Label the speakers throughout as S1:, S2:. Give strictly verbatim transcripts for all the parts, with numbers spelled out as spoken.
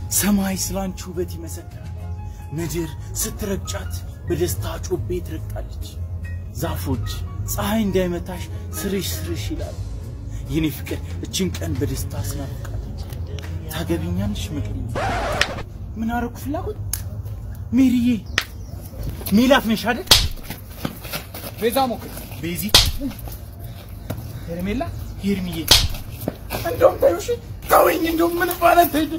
S1: ሰማይ ስላንቺ ውበት ይመሰክራል ምድር ስትረጫት በደስታ ጮቤ ትረግጣለች ዛፎች ፀሐይ እንዳይመታሽ ስርሽ ስርሽ ይላል የኔ ፍቅር እቺን ቀን በደስታ ስናፍቃለች ታገቢኛለሽ ምክሪ ምን አረኩ ፍላጎት ሜሪዬ ሜላት ነሽ አይደል ቤዛ ሞክ ቤዚ ሄርሜላ ሄርሚዬ እንደውም ታዩሽ ታወኝ እንደውም ምን ባላት ሄደ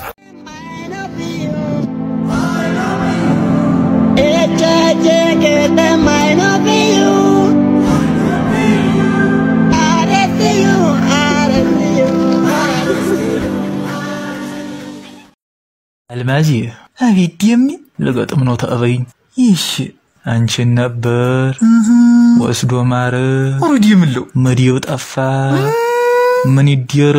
S2: المازي هذه ديمي لقد منو تأذين إيش أنشن نبر وأسدو مارا ورودي ملو مريو تأفا من يدير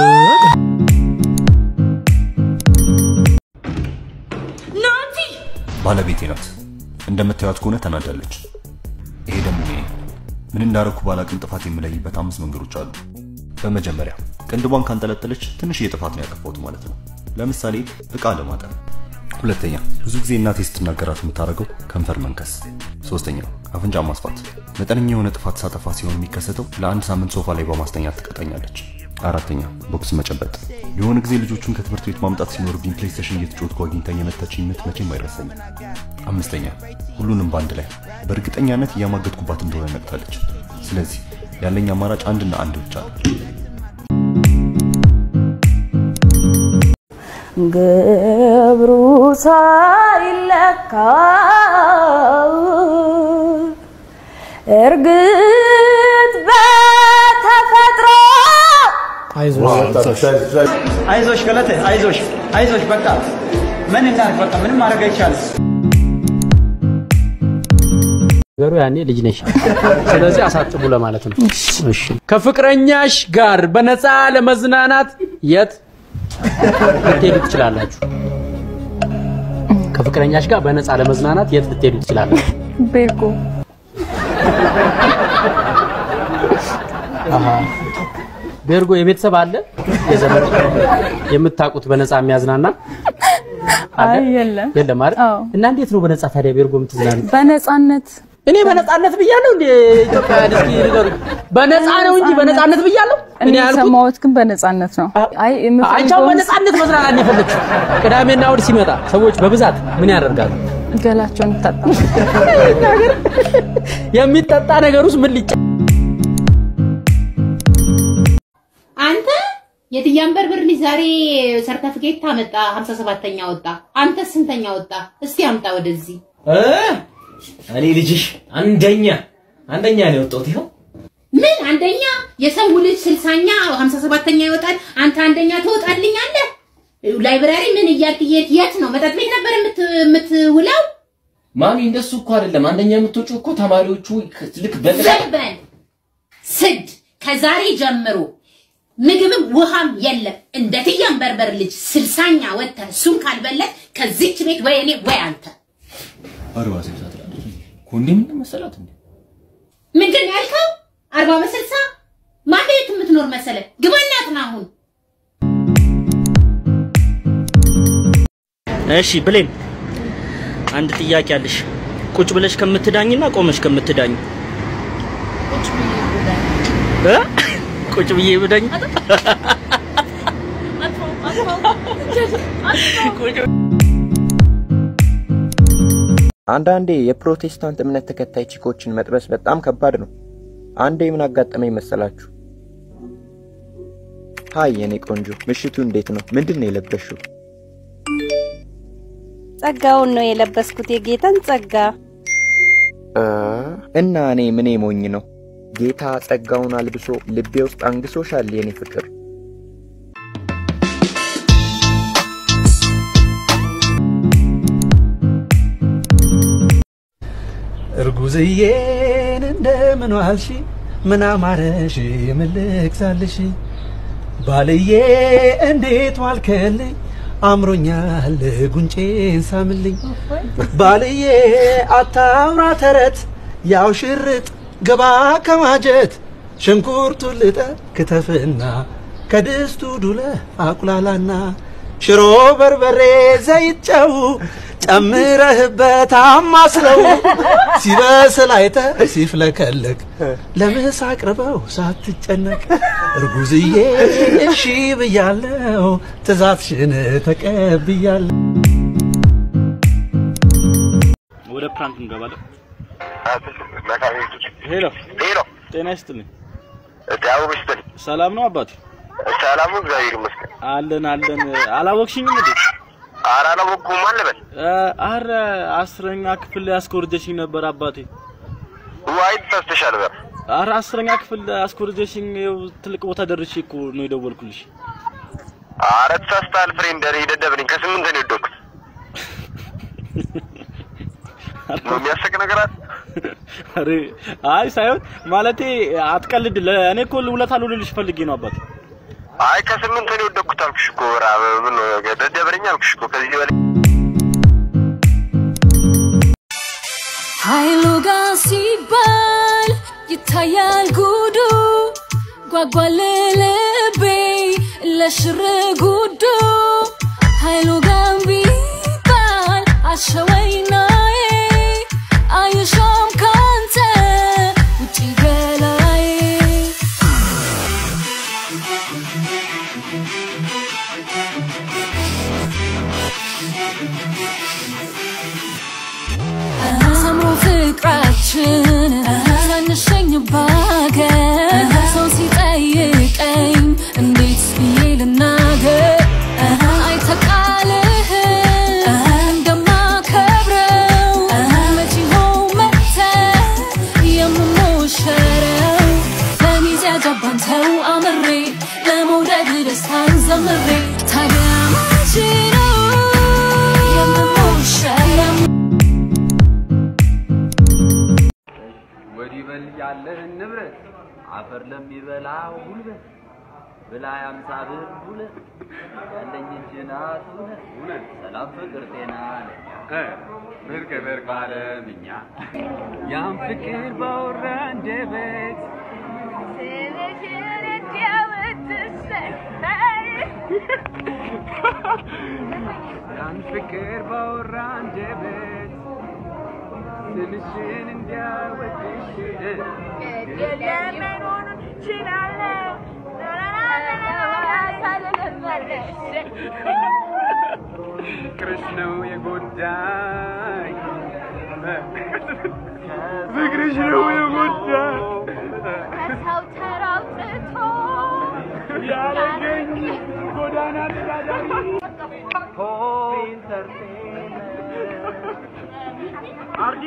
S3: ناتي
S4: ባለቤቴ ናት እንደምታዩት ከሆነ ተናዳለች ይሄ ደግሞ ምን እንዳረኩ ባላቅም ጥፋት የምለይበት አምስት መንገዶች አሉ በመጀመሪያ ቅንድቧን ካንጠለጠለች ትንሽ የጥፋት ነው ያከፈውት ማለት ነው ለምሳሌ እቃ ለማጠብ ሁለተኛ ብዙ ጊዜ እናቴ ስትናገራት የምታረገው ከንፈር መንከስ ሶስተኛ አፍንጫ ማስፋት መጠነኛ የሆነ ጥፋት ሳጠፋ ሲሆን የሚከሰተው ለአንድ ሳምንት ሶፋ ላይ በማስተኛት ትቀጣኛለች አራተኛ ቦክስ መጨበጥ የሆነ ጊዜ ልጆቹን ከትምህርት ቤት ማምጣት ሲኖርብኝ ፕሌይስቴሽን እየተጫወትኩ አግኝታኝ የመታችኝ ምት መቼም አይረሳኝም አምስተኛ ሁሉንም ባንድ ላይ በእርግጠኛነት ያማገጥኩባት እንደሆነ ነቅታለች ስለዚህ ያለኝ አማራጭ አንድና አንድ ብቻ ነው
S5: ገብሩ ሳይለካ እርግጥ በተፈጥሮ
S6: አይዞሽ አይዞሽ ገለቴ አይዞሽ አይዞሽ በቃ ምን እናት በቃ ምንም ማድረግ አይቻልም
S7: ገሩ ያኔ ልጅ ነሽ ስለዚህ አሳጥቡ ለማለት ነው እሺ ከፍቅረኛሽ ጋር በነፃ ለመዝናናት የት ልትሄዱ ትችላላችሁ ከፍቅረኛሽ ጋር በነፃ ለመዝናናት የት ልትሄዱ ትችላላችሁ
S5: ቤርጎ
S7: አሃ ቤርጎ የቤተሰብ አለ የዘመድ የምታቁት በነፃ የሚያዝናና
S5: አይ የለም
S7: የለም አይደል እና እንዴት ነው በነፃ ታዲያ ቤርጎ የምትዝናኑ
S5: በነፃነት
S7: እኔ በነፃነት ብያለሁ እንዴ ኢትዮጵያ እስኪ ንገሩ በነፃ ነው እንጂ በነፃነት ብያለሁ
S5: እኔ ሰማሁት ግን በነፃነት ነው አይ
S7: አንቺው በነፃነት መዝናናት ነው የፈለግሽው ቅዳሜና እሑድ ሲመጣ ሰዎች በብዛት ምን ያደርጋሉ
S5: ገላቸውን ተጣጣ
S7: ነገር የሚጠጣ ነገርስ ምን ሊጭ
S3: አንተ የትኛም በርበር ልጅ ዛሬ ሰርተፊኬት ታመጣ ሃምሳ ሰባተኛ ወጣ አንተ ስንተኛ ወጣ እስቲ አምጣ ወደዚህ
S8: እ እኔ ልጅሽ አንደኛ አንደኛ ነው ወጣው ይሄው
S3: ምን አንደኛ የሰው ልጅ ስልሳኛ ሃምሳ ሰባተኛ ይወጣል አንተ አንደኛ ትወጣልኛለህ ላይብራሪ ምን እያልከየት የት ነው መጣጥ ቤት ነበር የምትውለው
S8: ማሚ እንደሱ እኮ አይደለም አንደኛ የምትወጪው እኮ ተማሪዎቹ ልክ
S3: በልበል ስድ ከዛሬ ጀምሮ ምግብ ውሃም የለም እንደትያም በርበር ልጅ ስልሳኛ ወጣ ሱን ካልበለት ከዚች ቤት ወይ እኔ ወይ አንተ
S8: አርባ ስልሳ ኮንዶም መሰላት እንዴ
S3: ምንድን ያልከው አርባ በስልሳ ማንዴት የምትኖር መሰለ ግባናት ነው አሁን
S9: እሺ ብሌን አንድ ጥያቄ አለሽ ቁጭ ብለሽ ከምትዳኝና ቆመሽ ከምትዳኝ
S3: ቁጭ ብዬ ብዳኝ
S9: እ ቁጭ ብዬ ብዳኝ
S3: አጥፋው አጥፋው
S10: አንዳንዴ የፕሮቴስታንት እምነት ተከታይ ቺኮችን መጥበስ በጣም ከባድ ነው አንዴ ምን አጋጠመኝ መሰላችሁ ሃይ የኔ ቆንጆ ምሽቱ እንዴት ነው ምንድነው የለበሽው
S5: ጸጋውን ነው የለበስኩት የጌታን ጸጋ
S10: እ እና እኔ ምን ሞኝ ነው ጌታ ጸጋውን አልብሶ ልቤ ውስጥ አንግሶሻል የኔ ፍቅር
S11: እርጉዝዬን እንደምን ዋልሽ ምን አማረሽ ምልክሳልሽ ባልዬ እንዴት ዋልከልኝ አምሮኛል ጉንጬን ሳምልኝ ባልዬ አታውራ ተረት ያው ሽርጥ ገባ ከማጀት ሽንኩርቱ ልጠ ከተፈና ከድስቱ ዱለ አቁላላና ሽሮ በርበሬ ዘይጨው ጨምረህበት አማስለው ሲበስል አይተህ ሲፍለከለክ ለምሳ አቅርበው ሳትጨነቅ እርጉዝዬ እሺ ብያለሁ ትእዛዝሽን ተቀብያለሁ
S9: ወደ ፕራንክ እንገባለን
S12: ሄሎ ሄሎ
S9: ጤና ይስጥልኝ
S12: ዳው ይስጥልኝ
S9: ሰላም ነው አባቴ
S12: ሰላም ነው እግዚአብሔር ይመስገን
S9: አለን አለን አላወቅሽኝም እንዴ
S12: ኧረ አላወቅኩም አለበል
S9: ኧረ አስረኛ ክፍል ያስኮርጀሽኝ ነበር አባቴ
S12: ዋይ ተስተሻል በር
S9: ኧረ አስረኛ ክፍል ያስኮርጀሽኝ ትልቅ ቦታ ደርሼ እኮ ነው የደወልኩልሽ
S12: ኧረ ተስተሃል ፍሬንደር ይደደብልኝ ከስምንት ነው የወደኩት ነው የሚያስቅ ነገር አለ
S9: አሬ አይ ሳይሆን ማለቴ አትቀልድ ለእኔ እኮ ውለታ ልልሽ ፈልጌ ነው አባቴ
S12: አይ ከስምንት ነው የወደኩት አልኩሽ እኮ ራብ ምን ነው ደደብልኝ አልኩሽ እኮ ከዚህ በላይ
S13: ኃይሉ ጋር ሲባል ይታያል ጉዱ ጓጓል ልቤ ለሽር ጉዱ ኃይሉ ጋር ቢባል አሸወይናዬ አይሾም ካንተ ውጪ ገላዬ ሰምሮ ፍቅራችን ሳንሸኝ ባገር ሰው ሲጠይቀኝ እንዴት ብዬ ልናገር አይተቃልህ እንደማከብረው መቼ ሆው መተ የምሞሸረው ለሚዜ አገባንተው አምሬ ለመውደድ ደስታን ዘምሬ ታዲያ መቼ ነው የምሞሸረው
S14: ወዲ በል ያለህ ንብረት አፈር ለሚበላው ጉልበት ብላ ያምሳ ብር ሁለት ያለኝ ጅናት ሁለት ሰላም ፍቅር ጤና እ ብርቅ ብርቅ ባለምኛ ያን ፍቅር ባወራ አንደበት ስለሽን እንዲያወትሰይ ያን ፍቅር ባወራ አንደበት ስለሽን እንዲያወትሽ
S13: የለመኑን ችላለሁ
S14: ፍቅርሽ ነው የጎዳኝ ፍቅርሽ ነው የጎዳኝ
S13: ከሰው ተራውጥቶ
S14: ያለገኝ ጎዳና ተዳዳሪ አርዲ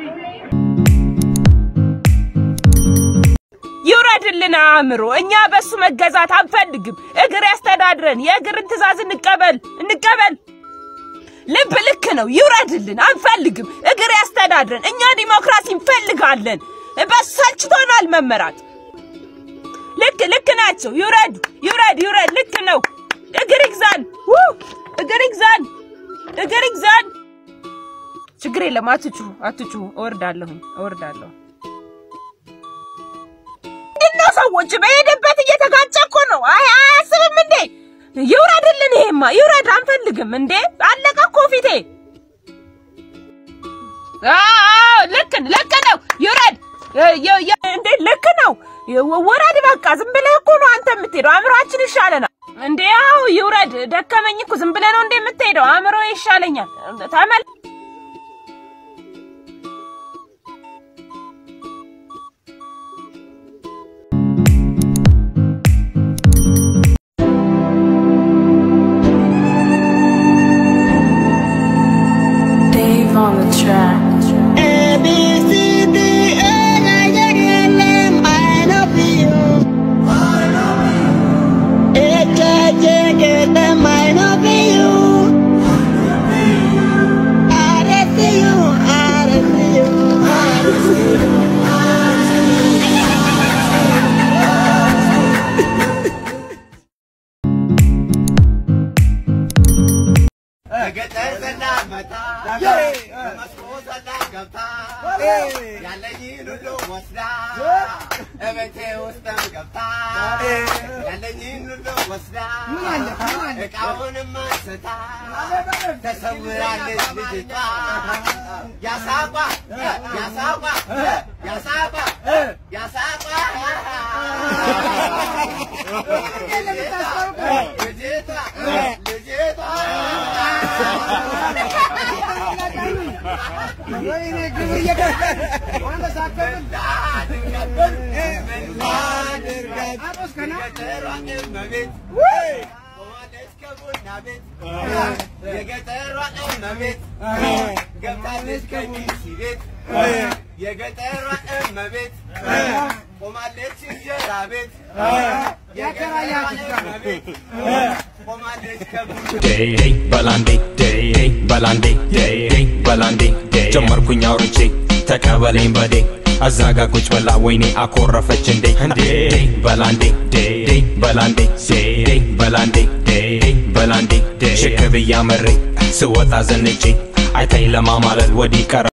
S15: ይውረድልን አእምሮ እኛ በሱ መገዛት አንፈልግም እግር ያስተዳድረን የእግር ትእዛዝ እንቀበል እንቀበል ልብ ልክ ነው ይውረድልን አንፈልግም እግር ያስተዳድረን እኛ ዲሞክራሲ እንፈልጋለን በሱ ሰልችቶናል መመራት ልክ ልክ ናቸው ይውረድ ይውረድ ይውረድ ልክ ነው እግር ይግዛን እግር ይግዛን እግር ይግዛን ችግር የለም አትጩ አትጩ እወርዳለሁ እወርዳለሁ ነው ሰዎች በሄደበት እየተጋጨኩ ነው አይ አያስብም እንዴ ይውረድልን ይሄማ ይውረድ አንፈልግም እንዴ አለቀ እኮ ፊቴ አዎ ልክ ልክ ነው ይውረድ እንዴ ልክ ነው ወራድ በቃ ዝም ብለህ እኮ ነው አንተ የምትሄደው አእምሮአችን ይሻለናል እንዴ አዎ ይውረድ ደከመኝ እኮ ዝም ብለህ ነው እንዴ የምትሄደው አእምሮ ይሻለኛል ተመል
S13: on the track.
S16: A, B, C, D, E, F, G, H, I, love you. I love you. H, I, J, K, L, M, I love you. I love you. I love you. I love you. ከገጠር ዘና መታ መስኮ ዘና ገብታ ያለኝን ሁሉ ወስዳ እቤቴ ውስጥም ገብታ ያለኝን ሁሉ ወስዳ እቃውንም አንስታ ተሰውራለች ልጅቷ ያሳቋ ያሳቋ ያሳቋ ያሳቋ ልጅቷ ልጅቷ ወይኔ ግብር እየከፈለ ወንደ ሳከብል አድርጋት አድርጋት አጥስከና ገጠሯን መቤት ወንደስ ከቡና ቤት የገጠሯን መቤት ገብታለች ከሚሲ ቤት የገጠሯን መቤት ቆማለች እንጀራ ቤት የገጠሯን መቤት ቆማለች ከቡና
S17: ዴይ በላንዴ ዴይ በላንዴ ዴይ በላንዴ ጀመርኩኝ አውርቼ ተቀበለኝ በዴ አዛጋ ቁጭ በላ ወይኔ አኮረፈች እንዴ እንዴ በላንዴ ዴይ በላንዴ ዴይ በላንዴ ዴይ በላንዴ ሽክብ ያመሬ ስወጣ ዘንጬ አይታይ ለማማለል ወዲ ቀረ